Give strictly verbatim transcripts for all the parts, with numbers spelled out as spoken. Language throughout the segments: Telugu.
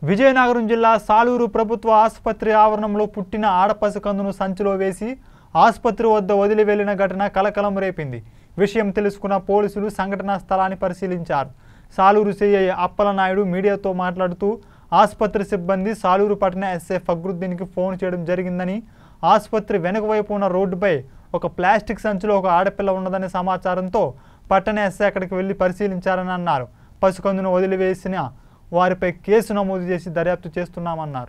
విజయనగరం జిల్లా సాలూరు ప్రభుత్వ ఆసుపత్రి ఆవరణంలో పుట్టిన ఆడపసికందును సంచిలో వేసి ఆసుపత్రి వద్ద వదిలి వెళ్లిన ఘటన కలకలం రేపింది. విషయం తెలుసుకున్న పోలీసులు సంఘటనా స్థలాన్ని పరిశీలించారు. సాలూరు సిఐ అప్పలనాయుడు మీడియాతో మాట్లాడుతూ ఆసుపత్రి సిబ్బంది సాలూరు పట్టణ ఎస్ఐ ఫక్రుద్దీన్కి ఫోన్ చేయడం జరిగిందని, ఆసుపత్రి వెనుక వైపు ఉన్న రోడ్డుపై ఒక ప్లాస్టిక్ సంచిలో ఒక ఆడపిల్ల ఉన్నదనే సమాచారంతో పట్టణ ఎస్ఐ అక్కడికి వెళ్లి పరిశీలించారని అన్నారు. పసికందును వదిలివేసిన వారిపై కేసు నమోదు చేసి దర్యాప్తు చేస్తున్నామన్నారు.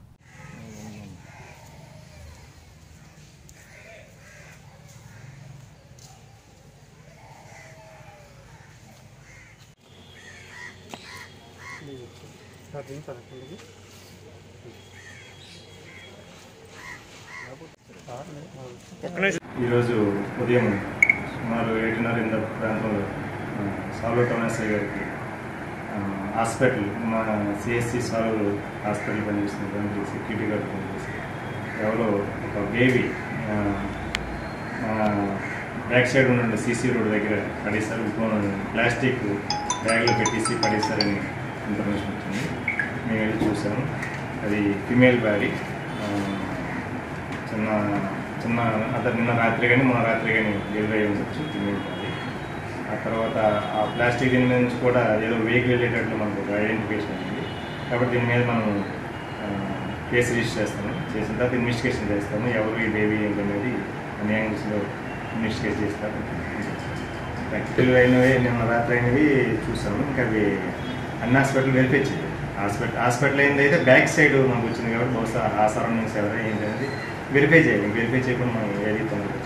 ఈరోజు ఉదయం సుమారు ఏడున్నర ఇంత ప్రాంతంలో సాలూరు టౌన్ ఎస్ఐ గారికి హాస్పిటల్ మా సిఎస్సి సాలూరు హాస్పిటల్ పనిచేస్తున్నటువంటి సెక్యూరిటీ గార్డ్ పనిచేసి ఎవరో ఒక బేబీ బ్యాక్ సైడ్ ఉన్న సీసీ రోడ్ దగ్గర పడేశారు. ప్లాస్టిక్ బ్యాగ్లో పెట్టేసి పడేశారని ఇన్ఫర్మేషన్ వచ్చింది. మేము వెళ్ళి చూసాము. అది ఫిమేల్ బాడీ. చిన్న చిన్న అతను నిన్న రాత్రి కానీ మొన్న రాత్రి కానీ డెలివరీ అయి ఉండొచ్చు ఫిమేల్ బాడీ. ఆ తర్వాత ఆ ప్లాస్టిక్ దీని నుంచి కూడా ఏదో వెహికల్ వెళ్ళేటట్లు మనకు ఒక ఐడెంటిఫికేషన్ ఉంది. కాబట్టి దీని మీద మనం కేసు రిజిస్టర్ చేస్తాము. చేసిన తర్వాత ఇన్వెస్టిగేషన్ చేస్తాము. ఎవరు ఈ బేబీ ఏంటనేది అన్ని యాంగిల్స్లో ఇన్వెస్టిగేట్ చేస్తారు. డెలివరీ అయినవి నిన్న రాత్రి అయినవి చూసాము. ఇంకా అవి అన్ని హాస్పిటల్ వెరిఫై చేయాలి. హాస్పిటల్ హాస్పిటల్ అయింది అయితే బ్యాక్ సైడ్ మనకు వచ్చింది కాబట్టి బహుశా ఆ సరౌండింగ్స్ ఎవరైనా ఏంటనేది వెరిఫై చేయాలి. వెరిఫై చేయకుండా మనం ఏది